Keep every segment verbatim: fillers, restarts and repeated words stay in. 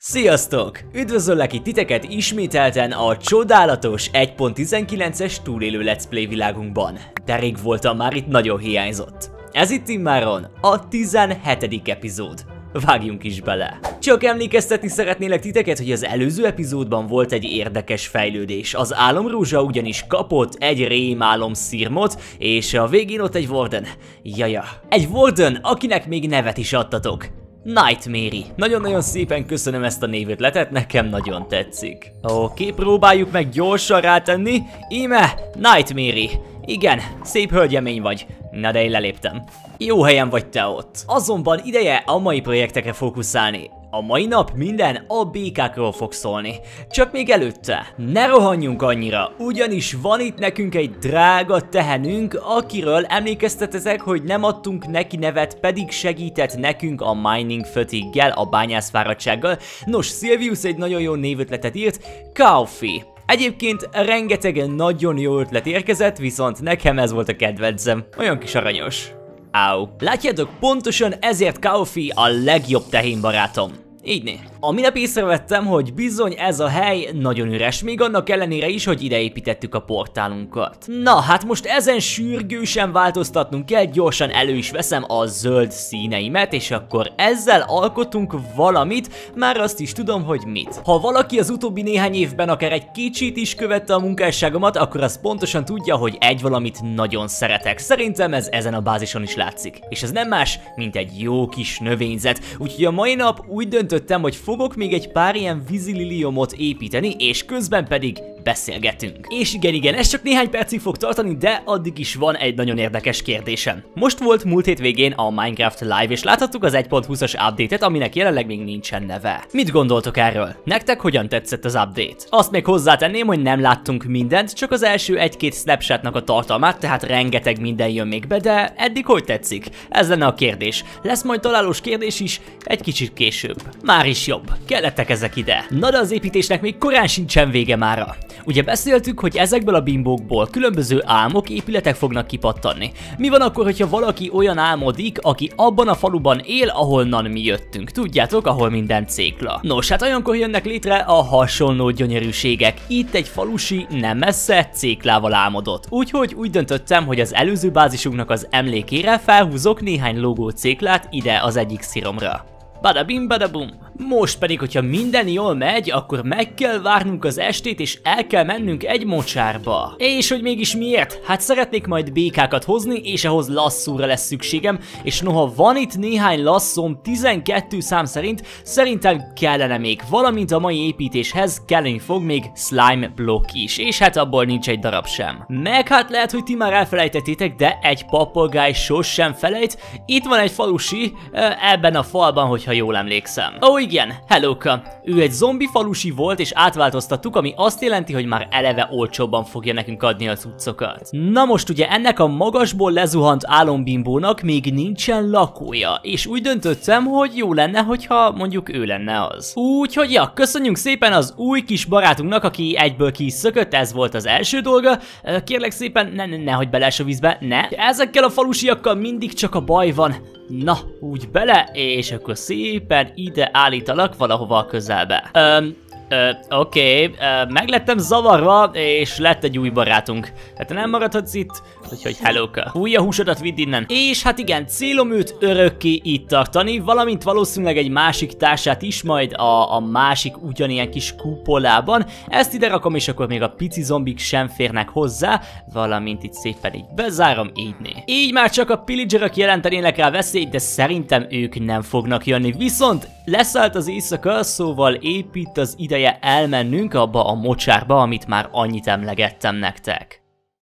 Sziasztok! Üdvözöllek itt titeket ismételten a csodálatos egy pont tizenkilences túlélő Let's Play világunkban. De rég voltam, már itt nagyon hiányzott. Ez itt immáron a tizenhetedik epizód. Vágjunk is bele. Csak emlékeztetni szeretnélek titeket, hogy az előző epizódban volt egy érdekes fejlődés. Az álomrózsa ugyanis kapott egy rémálom szirmot, és a végén ott egy Warden. Jaja. Egy Warden, akinek még nevet is adtatok. Nightmare. Nagyon-nagyon szépen köszönöm ezt a névötletet, nekem nagyon tetszik. Oké, próbáljuk meg gyorsan rátenni. Íme, Nightmare. Igen, szép hölgyemény vagy. Na de én leléptem. Jó helyen vagy te ott. Azonban ideje a mai projektekre fókuszálni. A mai nap minden a békákról fog szólni. Csak még előtte, ne rohanjunk annyira, ugyanis van itt nekünk egy drága tehenünk, akiről emlékeztetetek, hogy nem adtunk neki nevet, pedig segített nekünk a mining fatigue-gel, a bányászfáradtsággal. Nos, Silvius egy nagyon jó névötletet írt, Coffee. Egyébként rengeteg nagyon jó ötlet érkezett, viszont nekem ez volt a kedvencem, olyan kis aranyos. Áú. Látjátok, pontosan ezért Coffee a legjobb tehénbarátom. Így né. A minap észrevettem, hogy bizony ez a hely nagyon üres, még annak ellenére is, hogy ide építettük a portálunkat. Na, hát most ezen sürgősen változtatnunk kell, gyorsan elő is veszem a zöld színeimet, és akkor ezzel alkotunk valamit, már azt is tudom, hogy mit. Ha valaki az utóbbi néhány évben akár egy kicsit is követte a munkásságomat, akkor az pontosan tudja, hogy egy valamit nagyon szeretek. Szerintem ez ezen a bázison is látszik. És ez nem más, mint egy jó kis növényzet. Úgyhogy a mai nap úgy döntöttem, hogy fogok még egy pár ilyen vízililiomot építeni, és közben pedig beszélgetünk. És igen, igen, ez csak néhány percig fog tartani, de addig is van egy nagyon érdekes kérdésem. Most volt múlt hét végén a Minecraft Live, és láthattuk az egy pont húszas update-et, aminek jelenleg még nincsen neve. Mit gondoltok erről? Nektek hogyan tetszett az update? Azt még hozzátenném, hogy nem láttunk mindent, csak az első egy-két snapshotnak a tartalmát, tehát rengeteg minden jön még be, de eddig hogy tetszik? Ez lenne a kérdés. Lesz majd találós kérdés is, egy kicsit később. Már is jobb. Kellettek ezek ide. Na de az építésnek még korán sincsen vége mára. Ugye beszéltük, hogy ezekből a bimbókból különböző álmok, épületek fognak kipattanni. Mi van akkor, hogyha valaki olyan álmodik, aki abban a faluban él, ahonnan mi jöttünk? Tudjátok, ahol minden cékla. Nos, hát olyankor jönnek létre a hasonló gyönyörűségek. Itt egy falusi nem messze céklával álmodott. Úgyhogy úgy döntöttem, hogy az előző bázisunknak az emlékére felhúzok néhány logó céklát ide az egyik sziromra. Badabim, badabum. Most pedig, hogyha minden jól megy, akkor meg kell várnunk az estét, és el kell mennünk egy mocsárba. És hogy mégis miért? Hát szeretnék majd békákat hozni, és ahhoz lasszóra lesz szükségem, és noha van itt néhány lasszóm tizenkettő szám szerint, szerintem kellene még, valamint a mai építéshez kelleni fog még slime blokk is, és hát abból nincs egy darab sem. Meg hát lehet, hogy ti már elfelejtettétek, de egy papagáj sosem felejt. Itt van egy falusi, ebben a falban, hogyha jól emlékszem. Ó, igen, hellóka. Ő egy zombi falusi volt, és átváltoztattuk, ami azt jelenti, hogy már eleve olcsóbban fogja nekünk adni a cuccokat. Na most ugye ennek a magasból lezuhant álombimbónak még nincsen lakója, és úgy döntöttem, hogy jó lenne, hogyha mondjuk ő lenne az. Úgyhogy ja, köszönjük szépen az új kis barátunknak, aki egyből ki is szökött, ez volt az első dolga. Kérlek szépen, ne, ne, nehogy beleess a vízbe, ne. Ezekkel a falusiakkal mindig csak a baj van. Na, úgy bele, és akkor szépen ide állítalak valahova a közelbe. Öm, ö, oké, okay, meg lettem zavarva, és lett egy új barátunk. Hát nem maradhatsz itt, úgyhogy hellóka. Fújj a húsodat, vidd innen. És hát igen, célom őt örökké itt tartani, valamint valószínűleg egy másik társát is majd a, a másik ugyanilyen kis kupolában. Ezt ide rakom, és akkor még a pici zombik sem férnek hozzá, valamint itt szépen így bezárom, így né. Így már csak a pillagerök jelentenének rá veszélyt, de szerintem ők nem fognak jönni. Viszont leszállt az éjszaka, szóval épp itt az ideje elmennünk abba a mocsárba, amit már annyit emlegettem nektek.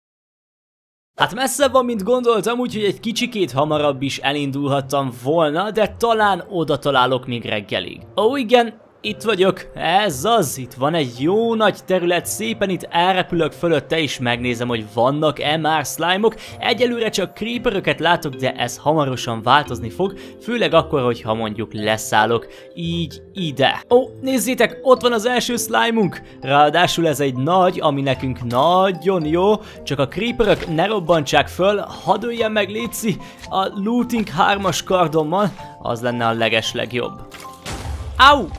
Hát messze van, mint gondoltam, úgyhogy egy kicsikét hamarabb is elindulhattam volna, de talán oda találok még reggelig. Ó, igen, itt vagyok, ez az, itt van egy jó nagy terület, szépen itt elrepülök fölötte, és megnézem, hogy vannak-e már slime-ok. Egyelőre csak creeperöket látok, de ez hamarosan változni fog, főleg akkor, hogyha mondjuk leszállok így ide. Ó, nézzétek, ott van az első slime-unk, ráadásul ez egy nagy, ami nekünk nagyon jó, csak a creeperök ne robbantsák föl, hadd öljen meg létszi, a looting hármas kardommal, az lenne a leges legjobb. Au!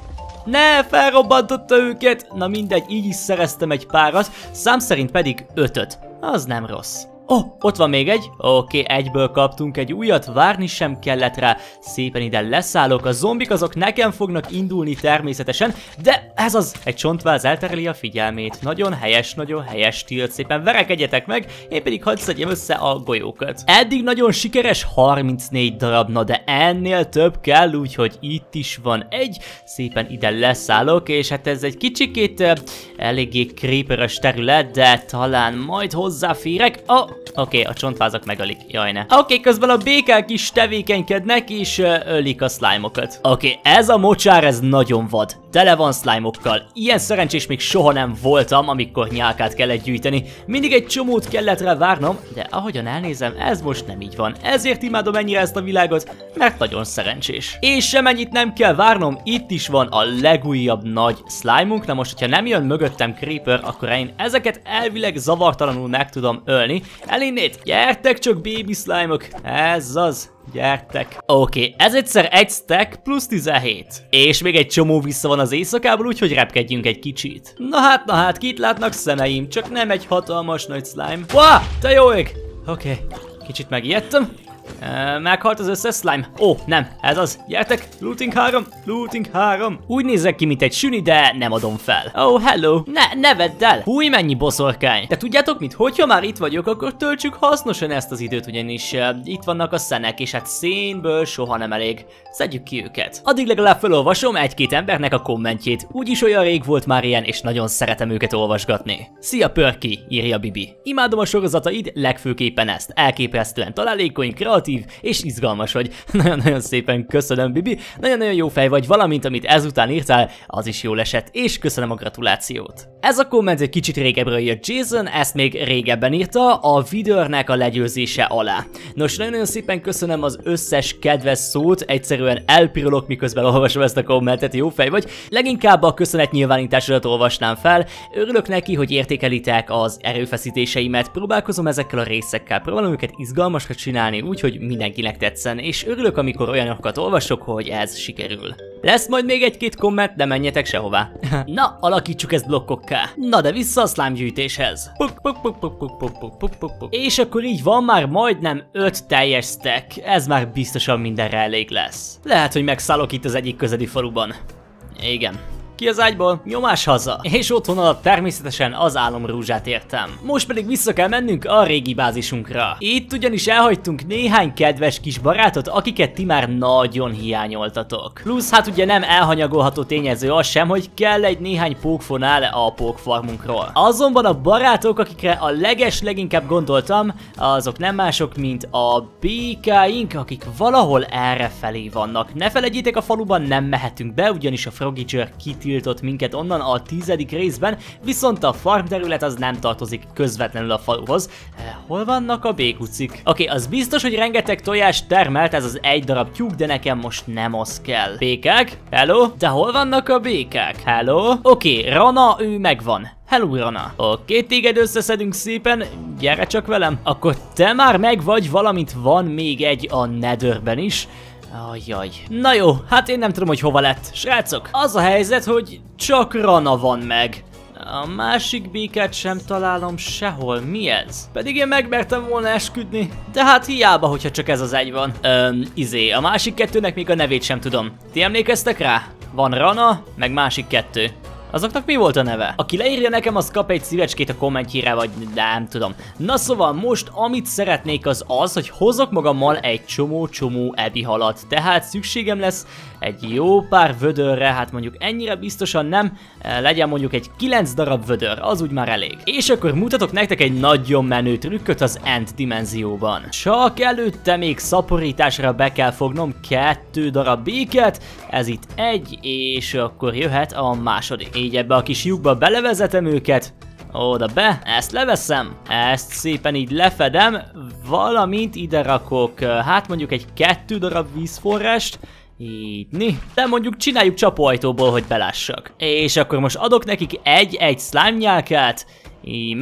Ne, felrobbantotta őket! Na mindegy, így is szereztem egy párat, szám szerint pedig ötöt. Az nem rossz. Oh, ott van még egy. Oké, okay, egyből kaptunk egy újat, várni sem kellett rá. Szépen ide leszállok, a zombik azok nekem fognak indulni természetesen, de ez az, egy csontváz eltereli a figyelmét. Nagyon helyes, nagyon helyes stílt, szépen verekedjetek meg, én pedig hadd szedjem össze a golyókat. Eddig nagyon sikeres, harmincnégy darab, na de ennél több kell, úgyhogy itt is van egy. Szépen ide leszállok, és hát ez egy kicsikét uh, eléggé creeperes terület, de talán majd hozzáférek. Oh, oké, okay, a csontvázak megölik, jaj ne. Oké, okay, közben a békák is tevékenykednek, és uh, ölik a slime-okat. Oké, okay, ez a mocsár, ez nagyon vad. Tele van slime-okkal. Ilyen szerencsés még soha nem voltam, amikor nyálkát kellett gyűjteni. Mindig egy csomót kellett rá várnom, de ahogyan elnézem, ez most nem így van. Ezért imádom ennyire ezt a világot, mert nagyon szerencsés. És semennyit nem kell várnom, itt is van a legújabb nagy slime-unk. Na most, hogyha nem jön mögöttem creeper, akkor én ezeket elvileg zavartalanul meg tudom ölni. Elinnét, gyertek csak baby slime-ok, ez az. Gyertek. Oké, okay, ez egyszer egy stack plusz tizenhét. És még egy csomó vissza van az éjszakából, úgyhogy repkedjünk egy kicsit. Na hát, na hát, kit látnak szemeim, csak nem egy hatalmas nagy slime. Wow, te jó ég! Oké, okay. Kicsit megijedtem. Uh, meghalt az összes slime. Ó, oh, nem, ez az. Gyertek, looting három, looting három. Úgy nézek ki, mint egy süni, de nem adom fel. Oh, hello. Ne, ne vedd el. Húj, mennyi boszorkány. De tudjátok mit, hogyha már itt vagyok, akkor töltsük hasznosan ezt az időt, ugyanis uh, itt vannak a szenek, és hát szénből soha nem elég. Szedjük ki őket. Addig legalább felolvasom egy-két embernek a kommentjét. Úgyis olyan rég volt már ilyen, és nagyon szeretem őket olvasgatni. Szia Pörki, írja Bibi. Imádom a sorozataid, legfőképpen ezt. Elképesztően találékony, kreatív és izgalmas vagy. Nagyon-nagyon szépen köszönöm, Bibi. Nagyon-nagyon jó fej vagy, valamint amit ezután írtál, az is jól esett, és köszönöm a gratulációt. Ez a komment egy kicsit régebről jött Jason, ezt még régebben írta, a Withernek a legyőzése alá. Nos, nagyon-nagyon szépen köszönöm az összes kedves szót, egyszerűen elpirulok, miközben olvasom ezt a kommentet, jó fej vagy. Leginkább a köszönet nyilvánításodat olvasnám fel, örülök neki, hogy értékelitek az erőfeszítéseimet, próbálkozom ezekkel a részekkel, próbálom őket izgalmasra csinálni, úgyhogy mindenkinek tetszen, és örülök, amikor olyanokat olvasok, hogy ez sikerül. Lesz majd még egy-két komment, de menjetek sehová. Na, alakítsuk ezt blokkokká. Na de vissza a slime gyűjtéshez. Puk, puk, puk, puk, puk, puk, puk, puk, puk, puk. És akkor így van már majdnem öt teljes stack. Ez már biztosan mindenre elég lesz. Lehet, hogy megszállok itt az egyik közeli faluban. Igen. Ki az ágyból? Nyomás haza. És otthon alatt természetesen az álomrúzsát értem. Most pedig vissza kell mennünk a régi bázisunkra. Itt ugyanis elhagytunk néhány kedves kis barátot, akiket ti már nagyon hiányoltatok. Plusz hát ugye nem elhanyagolható tényező az sem, hogy kell egy néhány pókfonál a pókfarmunkról. Azonban a barátok, akikre a leges leginkább gondoltam, azok nem mások, mint a békáink, akik valahol errefelé vannak. Ne felejtjétek, a faluban nem mehetünk be, ugyanis a Frogiger kit tiltott minket onnan a tizedik részben, viszont a farm terület az nem tartozik közvetlenül a faluhoz. Hol vannak a békucik? Oké, okay, az biztos, hogy rengeteg tojást termelt ez az egy darab tyúk, de nekem most nem az kell. Békák? Hello? De hol vannak a békák? Hello? Oké, okay, Rana, ő megvan. Hello, Rana. Oké, okay, téged összeszedünk szépen, gyere csak velem. Akkor te már meg vagy, valamint van még egy a Netherben is. Ajjaj. Na jó, hát én nem tudom, hogy hova lett. Srácok, az a helyzet, hogy csak Rana van meg. A másik békát sem találom sehol. Mi ez? Pedig én megmertem volna esküdni. De hát hiába, hogyha csak ez az egy van. Öm, izé, a másik kettőnek még a nevét sem tudom. Ti emlékeztek rá? Van Rana, meg másik kettő. Azoknak mi volt a neve? Aki leírja nekem, az kap egy szívecskét a kommentjére, vagy nem tudom. Na szóval most, amit szeretnék az az, hogy hozok magammal egy csomó-csomó ebi halat. Tehát szükségem lesz egy jó pár vödörre, hát mondjuk ennyire biztosan nem, legyen mondjuk egy kilenc darab vödör, az úgy már elég. És akkor mutatok nektek egy nagyon menő trükköt az End dimenzióban. Csak előtte még szaporításra be kell fognom kettő darab béket, ez itt egy, és akkor jöhet a második. Így ebbe a kis lyukba belevezetem őket, oda be, ezt leveszem, ezt szépen így lefedem, valamint ide rakok, hát mondjuk egy kettő darab vízforrást, így, ni. De mondjuk csináljuk csapóajtóból, hogy belássak. És akkor most adok nekik egy-egy slime nyálkát, íme,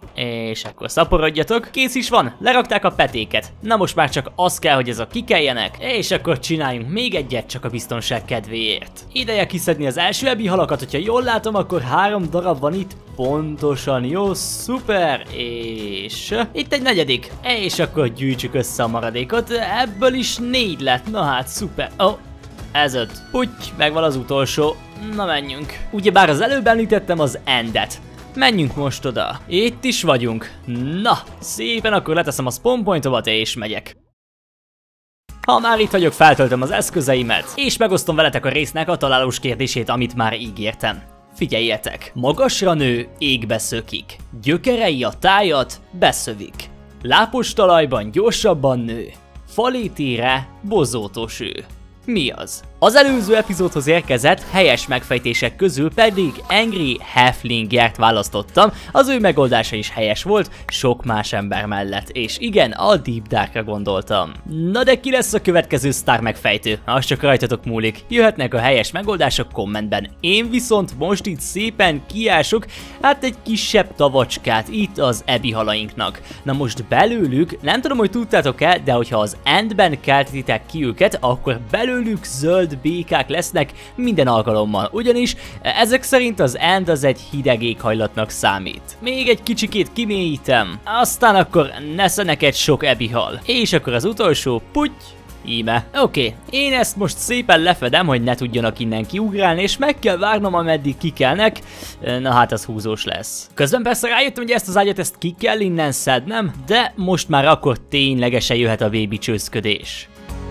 És akkor szaporodjatok. Kész is van, lerakták a petéket. Na most már csak az kell, hogy ezek kikeljenek, és akkor csináljunk még egyet csak a biztonság kedvéért. Ideje kiszedni az első ebi halakat, hogyha jól látom, akkor három darab van itt. Pontosan, jó, szuper, és itt egy negyedik, és akkor gyűjtsük össze a maradékot, ebből is négy lett, na hát szuper, ó, oh, ez öt, puty, megvan az utolsó, na menjünk. Ugyebár az előbb említettem az endet. Menjünk most oda. Itt is vagyunk. Na, szépen akkor leteszem a spawn pointomat és megyek. Ha már itt vagyok, feltöltöm az eszközeimet, és megosztom veletek a résznek a találós kérdését, amit már ígértem. Figyeljetek! Magasra nő, égbe szökik. Gyökerei a tájat beszövik. Lápos talajban gyorsabban nő. Falétére bozótos ő. Mi az? Az előző epizódhoz érkezett helyes megfejtések közül pedig Angry Halflingert választottam, az ő megoldása is helyes volt, sok más ember mellett, és igen, a Deep Darkra gondoltam. Na de ki lesz a következő sztár megfejtő? Az csak rajtatok múlik, jöhetnek a helyes megoldások kommentben. Én viszont most itt szépen kiások, hát egy kisebb tavacskát itt az ebi halainknak. Na most belőlük, nem tudom, hogy tudtátok-e, de hogyha az endben keltitek ki őket, akkor belőlük zöld békák lesznek minden alkalommal, ugyanis ezek szerint az end az egy hideg éghajlatnak számít. Még egy kicsikét kimélyítem, aztán akkor nesze neked sok ebi hal. És akkor az utolsó, puty, íme. Oké, okay. Én ezt most szépen lefedem, hogy ne tudjanak innen kiugrálni, és meg kell várnom, ameddig kikelnek. Na hát az húzós lesz. Közben persze rájöttem, hogy ezt az ágyat ezt ki kell innen szednem, de most már akkor ténylegesen jöhet a baby csőszködés.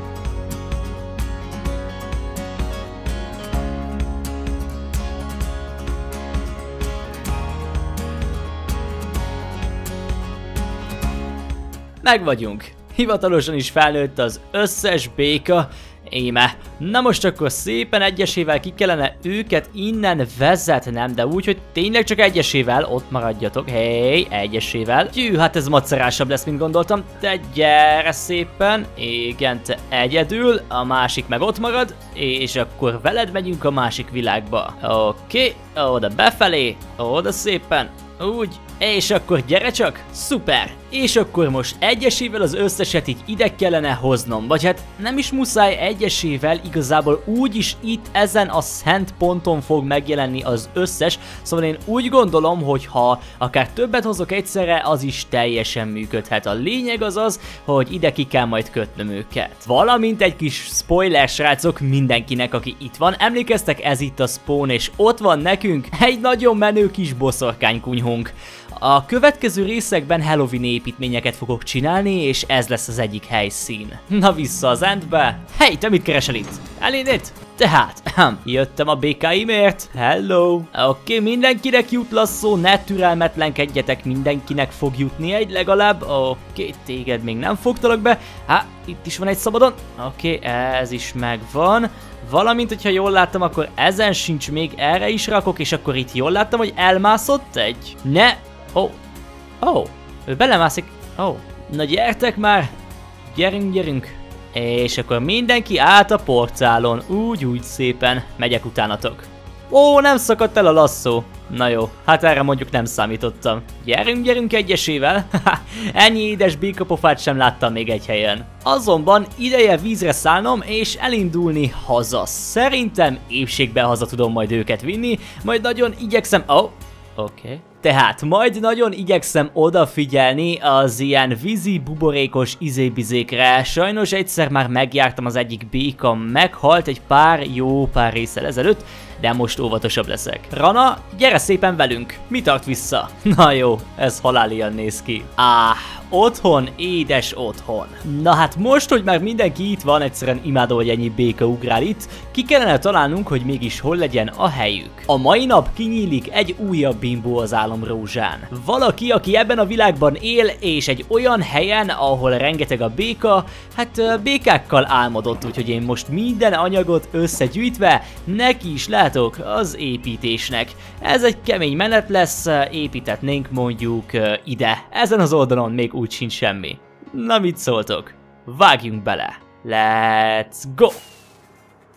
Meg vagyunk. Hivatalosan is felnőtt az összes béka. Íme. Na most akkor szépen egyesével ki kellene őket innen vezetnem, de úgy, hogy tényleg csak egyesével ott maradjatok. Hey, egyesével. Gyű, hát ez macerásabb lesz, mint gondoltam. De gyere szépen. Igen, te egyedül, a másik meg ott marad, és akkor veled megyünk a másik világba. Oké, okay. Oda befelé, oda szépen. Úgy, és akkor gyere csak, szuper! És akkor most egyesével az összeset így ide kellene hoznom, vagy hát nem is muszáj egyesével, igazából úgyis itt ezen a szent ponton fog megjelenni az összes, szóval én úgy gondolom, hogy ha akár többet hozok egyszerre, az is teljesen működhet. A lényeg az az, hogy ide ki kell majd kötnöm őket. Valamint egy kis spoiler, srácok, mindenkinek, aki itt van, emlékeztek, ez itt a spawn, és ott van nekünk egy nagyon menő kis boszorkánykunyhónk. A következő részekben Halloween építményeket fogok csinálni, és ez lesz az egyik helyszín. Na vissza az endbe. Hey, te mit keresel itt? Eléd itt? Tehát, jöttem a békáimért. Hello. Oké, okay, mindenkinek jut lasszó, ne türelmetlenkedjetek, mindenkinek fog jutni egy legalább. Oké, okay, téged még nem fogtalak be. Há, itt is van egy szabadon. Oké, okay, ez is megvan. Valamint, hogyha jól láttam, akkor ezen sincs még, erre is rakok, és akkor itt jól láttam, hogy elmászott egy. Ne! Ó, oh. Ó, oh. Ő belemászik. Ó, oh. Na gyertek már. Gyerünk, gyerünk. És akkor mindenki át a porcálon. Úgy, úgy szépen. Megyek utánatok. Ó, nem szakadt el a lasszó. Na jó, hát erre mondjuk nem számítottam. Gyerünk, gyerünk egyesével. Ennyi édes békapofát sem láttam még egy helyen. Azonban ideje vízre szállnom és elindulni haza. Szerintem épségben haza tudom majd őket vinni, majd nagyon igyekszem... Ó, oh, oké. Okay. Tehát majd nagyon igyekszem odafigyelni az ilyen vízi buborékos izébizékre. Sajnos egyszer már megjártam, az egyik béka meghalt egy pár jó pár résszel ezelőtt, de most óvatosabb leszek. Rana, gyere szépen velünk! Mi tart vissza? Na jó, ez halálian néz ki. Áh, otthon, édes otthon. Na hát most, hogy már mindenki itt van, egyszerűen imádom, hogy ennyi béka ugrál itt, ki kellene találnunk, hogy mégis hol legyen a helyük. A mai nap kinyílik egy újabb bimbó az álomrózsán. Valaki, aki ebben a világban él, és egy olyan helyen, ahol rengeteg a béka, hát békákkal álmodott, úgyhogy én most minden anyagot összegyűjtve neki is látok az építésnek. Ez egy kemény menet lesz, építetnénk mondjuk ide. Ezen az oldalon még úgy sincs semmi. Na mit szóltok? Vágjunk bele. Let's go!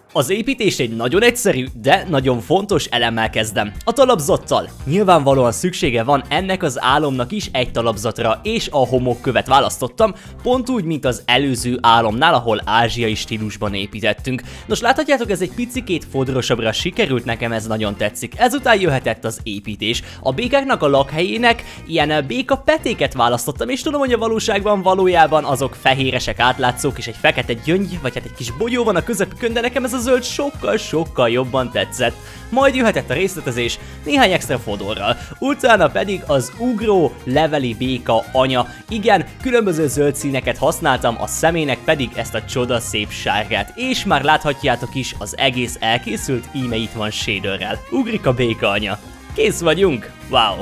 Az építés egy nagyon egyszerű, de nagyon fontos elemmel kezdem. A talapzattal. Nyilvánvalóan szüksége van ennek az álomnak is egy talapzatra, és a homokkövet választottam, pont úgy, mint az előző álomnál, ahol ázsiai stílusban építettünk. Nos, láthatjátok, ez egy picikét fodrosabbra sikerült, nekem ez nagyon tetszik. Ezután jöhetett az építés. A békáknak a lakhelyének ilyen béka petéket választottam, és tudom, hogy a valóságban valójában azok fehéresek, átlátszók, és egy fekete gyöngy, vagy hát egy kis bogyó van a közepükön, de nekem ez a zöld sokkal-sokkal jobban tetszett. Majd jöhetett a részletezés néhány extra fodorral, utána pedig az ugró leveli béka anya. Igen, különböző zöld színeket használtam, a szemének pedig ezt a csoda szép sárgát, és már láthatjátok is, az egész elkészült, íme itt van shaderrel. Ugrik a béka anya. Kész vagyunk! Wow!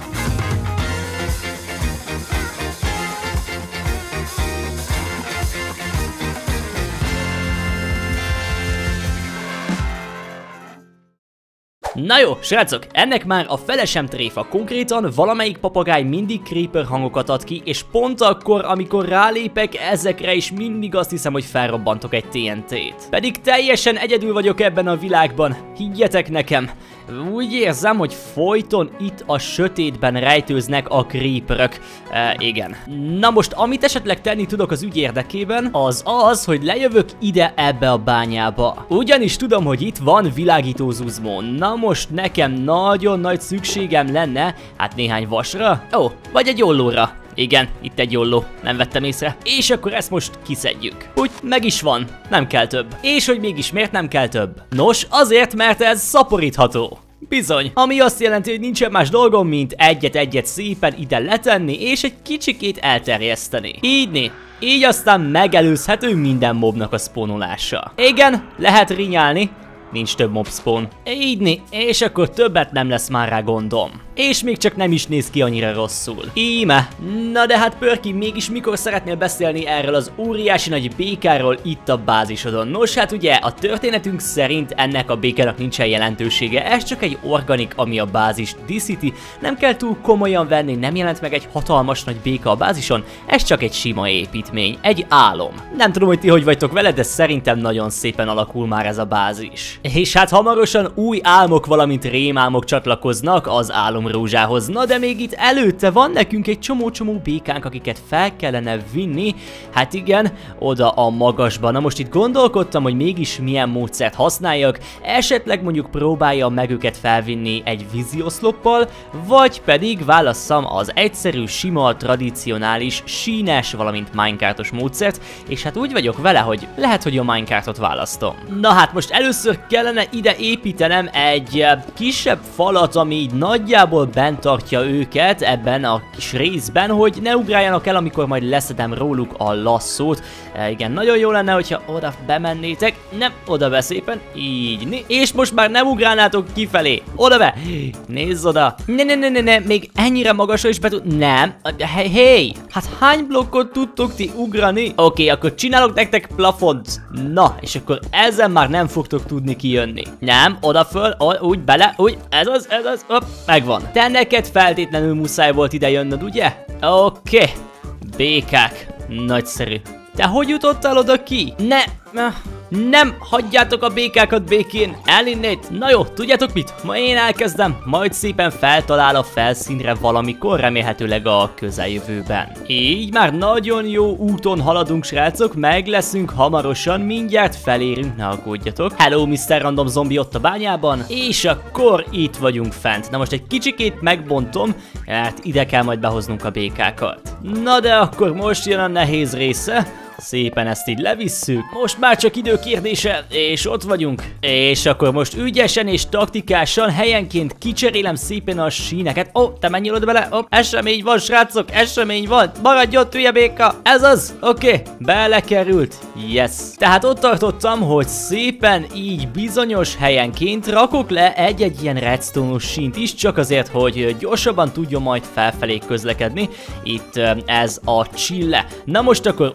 Na jó, srácok, ennek már a fele sem tréfa, konkrétan valamelyik papagáj mindig creeper hangokat ad ki, és pont akkor, amikor rálépek ezekre is mindig azt hiszem, hogy felrobbantok egy té en té-t. Pedig teljesen egyedül vagyok ebben a világban, higgyetek nekem. Úgy érzem, hogy folyton itt a sötétben rejtőznek a creeperök. E, igen. Na most, amit esetleg tenni tudok az ügy érdekében, az az, hogy lejövök ide ebbe a bányába. Ugyanis tudom, hogy itt van világító zuzmó. Na most nekem nagyon nagy szükségem lenne, hát néhány vasra, ó, vagy egy ollóra. Igen, itt egy olló, nem vettem észre. És akkor ezt most kiszedjük. Úgy, meg is van, nem kell több. És hogy mégis miért nem kell több? Nos, azért, mert ez szaporítható. Bizony, ami azt jelenti, hogy nincsen más dolgom, mint egyet-egyet szépen ide letenni, és egy kicsikét elterjeszteni. Így né. Így aztán megelőzhető minden mobnak a spawnolása. Igen, lehet rinyálni. Nincs több mob spawn. Így né, és akkor többet nem lesz már rá gondom. És még csak nem is néz ki annyira rosszul. Íme. Na de hát Pörki, mégis mikor szeretnél beszélni erről az óriási nagy békáról itt a bázisodon? Nos, hát ugye a történetünk szerint ennek a békának nincsen jelentősége, ez csak egy organik, ami a bázist díszíti. Nem kell túl komolyan venni, nem jelent meg egy hatalmas nagy béka a bázison, ez csak egy sima építmény, egy álom. Nem tudom, hogy ti hogy vagytok vele, de szerintem nagyon szépen alakul már ez a bázis. És hát hamarosan új álmok, valamint rémálmok csatlakoznak az álomrózsához. Na de még itt előtte van nekünk egy csomó-csomó békánk, akiket fel kellene vinni. Hát igen, oda a magasba. Na most itt gondolkodtam, hogy mégis milyen módszert használjak. Esetleg mondjuk próbáljam meg őket felvinni egy vízioszloppal, vagy pedig válasszam az egyszerű, sima, tradicionális, sínes, valamint minecartos módszert, és hát úgy vagyok vele, hogy lehet, hogy a minecartot választom. Na hát most először kellene ide építenem egy kisebb falat, ami így nagyjából bent tartja őket ebben a kis részben, hogy ne ugráljanak el, amikor majd leszedem róluk a lasszót. E, igen, nagyon jó lenne, hogyha oda bemennétek. Nem, oda be szépen. Így. És most már nem ugrálnátok kifelé. Oda be. Nézz oda. Ne, ne, ne, ne, ne. Még ennyire magasra is be tud... Nem. Hey, hey. Hát hány blokkot tudtok ti ugrani? Oké, okay, akkor csinálok nektek plafont. Na, és akkor ezen már nem fogtok tudni kijönni. Nem, oda föl, úgy bele, úgy, ez az, ez az, hopp, megvan. Te neked feltétlenül muszáj volt ide jönnöd, ugye? Oké. Okay. Békák. Nagyszerű. Te hogy jutottál oda ki? Ne, nem, hagyjátok a békákat békén, elinnét. Na jó, tudjátok mit? Ma én elkezdem, majd szépen feltalál a felszínre valamikor, remélhetőleg a közeljövőben. Így már nagyon jó úton haladunk, srácok, meg leszünk hamarosan, mindjárt felérünk, ne aggódjatok. Hello, miszter Random Zombie ott a bányában, és akkor itt vagyunk fent. Na most egy kicsikét megbontom, hát ide kell majd behoznunk a békákat. Na de akkor most jön a nehéz része. Szépen ezt így levisszük. Most már csak idő kérdése, és ott vagyunk. És akkor most ügyesen és taktikásan helyenként kicserélem szépen a síneket. Ó, oh, te menjél oda bele. Oh, esemény van, srácok, esemény van. Maradj ott, hülye béka. Ez az. Oké, okay. Belekerült. Yes. Tehát ott tartottam, hogy szépen így bizonyos helyenként rakok le egy-egy ilyen redstone-os sínt is, csak azért, hogy gyorsabban tudjon majd felfelé közlekedni. Itt ez a csille. Na most akkor úgy vagyok vele,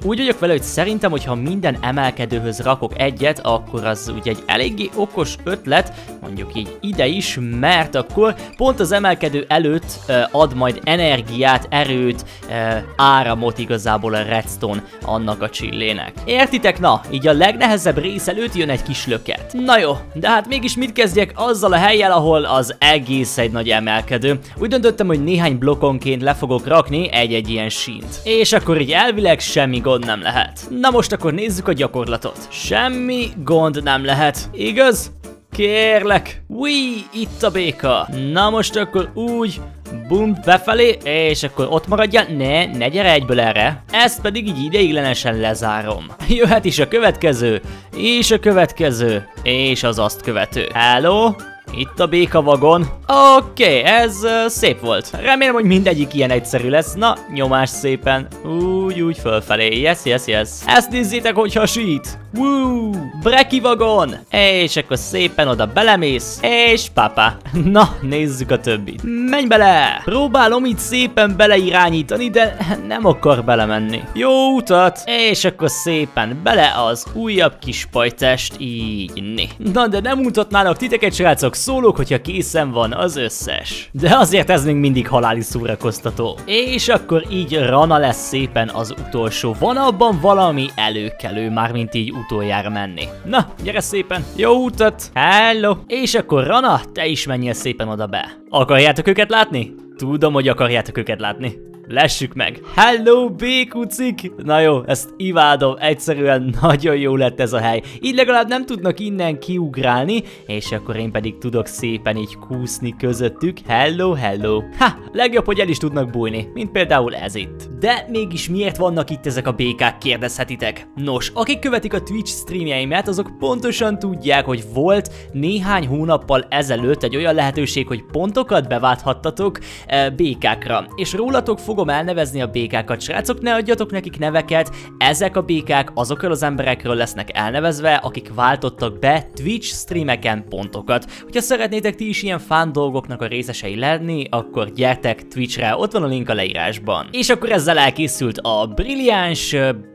vele, hogy szerintem, hogyha minden emelkedőhöz rakok egyet, akkor az ugye egy eléggé okos ötlet, mondjuk így ide is, mert akkor pont az emelkedő előtt uh, ad majd energiát, erőt, uh, áramot igazából a redstone annak a csillének. Értitek? Na, így a legnehezebb rész előtt jön egy kis löket. Na jó, de hát mégis mit kezdjek azzal a hellyel, ahol az egész egy nagy emelkedő. Úgy döntöttem, hogy néhány blokkonként le fogok rakni egy-egy ilyen sínt. És akkor így elvileg semmi gond nem lehet. Na most akkor nézzük a gyakorlatot. Semmi gond nem lehet, igaz? Kérlek. Ui, itt a béka. Na most akkor úgy, bum, befelé, és akkor ott maradjál. Ne, ne gyere egyből erre. Ezt pedig így ideiglenesen lezárom. Jöhet is a következő, és a következő, és az azt követő. Hello? Itt a béka vagon. Oké, okay, ez uh, szép volt. Remélem, hogy mindegyik ilyen egyszerű lesz. Na, nyomás szépen. Úgy, úgy fölfelé. Yes, yes, yes. Ezt nézzétek, hogy hasít. Woo! Breki vagon! És akkor szépen oda belemész. És papa. Na, nézzük a többit. Menj bele! Próbálom itt szépen beleirányítani, de nem akar belemenni. Jó utat! És akkor szépen bele az újabb kis pajtest. Így, né. Na, de nem mutatnának titeket, srácok. Szólok, hogyha készen van az összes. De azért ez még mindig haláli szórakoztató. És akkor így Rana lesz szépen az utolsó. Van abban valami előkelő, mármint így utoljára menni. Na, gyere szépen. Jó utat. Hello. És akkor Rana, te is menjél szépen oda be. Akarjátok őket látni? Tudom, hogy akarjátok őket látni. Lessük meg. Hello, békucik! Na jó, ezt imádom, egyszerűen nagyon jó lett ez a hely. Így legalább nem tudnak innen kiugrálni, és akkor én pedig tudok szépen így kúszni közöttük. Hello, hello. Ha, legjobb, hogy el is tudnak bújni, mint például ez itt. De mégis miért vannak itt ezek a békák, kérdezhetitek? Nos, akik követik a Twitch streamjeimet, azok pontosan tudják, hogy volt néhány hónappal ezelőtt egy olyan lehetőség, hogy pontokat beválthattatok e, békákra, és rólatok fogom elnevezni a békákat, srácok, ne adjatok nekik neveket, ezek a békák azokról az emberekről lesznek elnevezve, akik váltottak be Twitch streameken pontokat. Hogyha szeretnétek ti is ilyen fán dolgoknak a részesei lenni, akkor gyertek Twitchre, ott van a link a leírásban. És akkor ezzel elkészült a brilliáns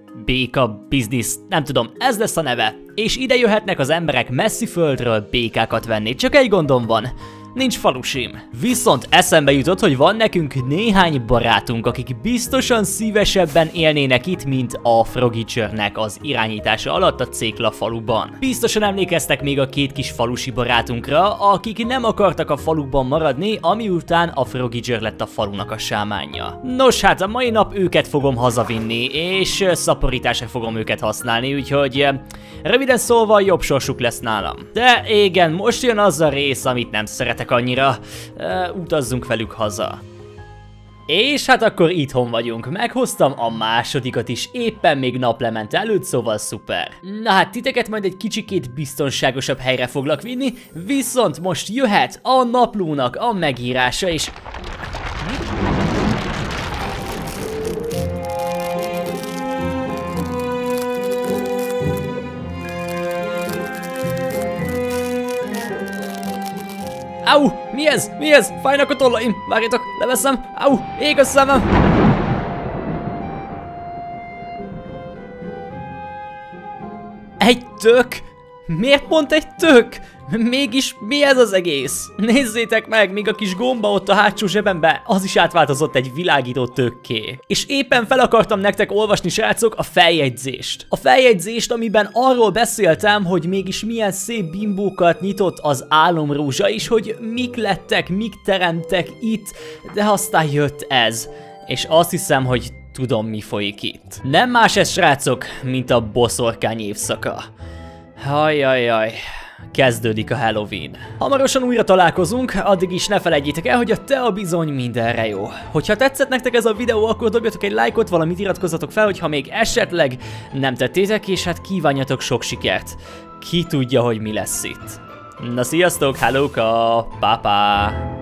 béka biznisz, nem tudom, ez lesz a neve. És ide jöhetnek az emberek messzi földről békákat venni, csak egy gondom van. Nincs falusim. Viszont eszembe jutott, hogy van nekünk néhány barátunk, akik biztosan szívesebben élnének itt, mint a Froggygernek az irányítása alatt a Cékla faluban. Biztosan emlékeztek még a két kis falusi barátunkra, akik nem akartak a faluban maradni, ami után a Froggyger lett a falunak a sámánja. Nos, hát a mai nap őket fogom hazavinni, és szaporításra fogom őket használni, úgyhogy röviden szólva jobb sorsuk lesz nálam. De igen, most jön az a rész, amit nem szeretek annyira, uh, utazzunk velük haza. És hát akkor itthon vagyunk, meghoztam a másodikat is, éppen még naplement előtt, szóval szuper. Na hát titeket majd egy kicsikét biztonságosabb helyre foglak vinni, viszont most jöhet a naplónak a megírása is. Au! Mi ez? Mi ez? Fájnak a tollaim! Várjatok, leveszem! Au! Ég a szemem! Egy tök? Miért pont egy tök? Mégis mi ez az egész? Nézzétek meg, még a kis gomba ott a hátsó zsebembe, az is átváltozott egy világító tökké. És éppen fel akartam nektek olvasni, srácok, a feljegyzést. A feljegyzést, amiben arról beszéltem, hogy mégis milyen szép bimbókat nyitott az álomrózsa, és hogy mik lettek, mik teremtek itt, de aztán jött ez. És azt hiszem, hogy tudom, mi folyik itt. Nem más ez, srácok, mint a boszorkány évszaka. Ajajaj. Kezdődik a Halloween. Hamarosan újra találkozunk, addig is ne felejtjétek el, hogy a tea bizony mindenre jó. Hogyha tetszett nektek ez a videó, akkor dobjatok egy lájkot, valamit iratkozzatok fel, hogyha még esetleg nem tettétek, és hát kívánjatok sok sikert. Ki tudja, hogy mi lesz itt. Na sziasztok, hellóka, papa!